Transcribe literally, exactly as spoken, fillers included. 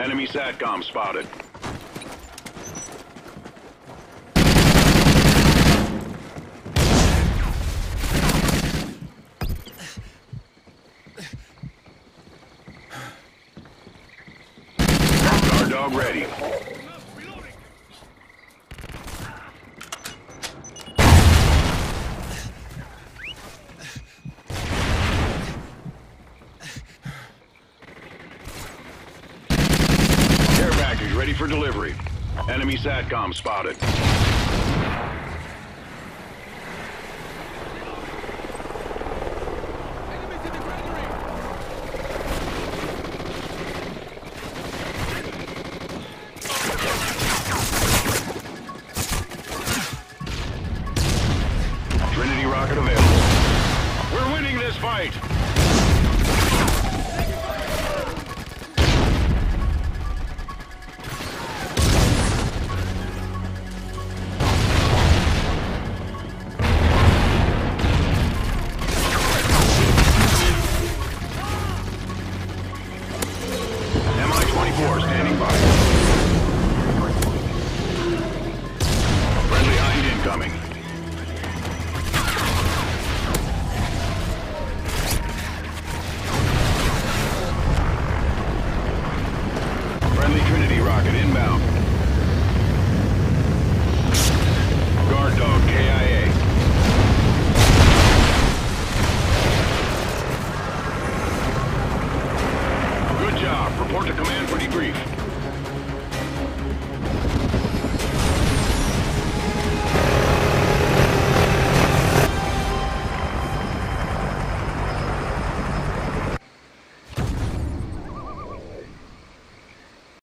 Enemy SATCOM spotted. Guard dog ready. Care package ready for delivery. Enemy SATCOM spotted. Trinity rocket available. We're winning this fight! M I twenty-four standing by. Friendly Hind incoming.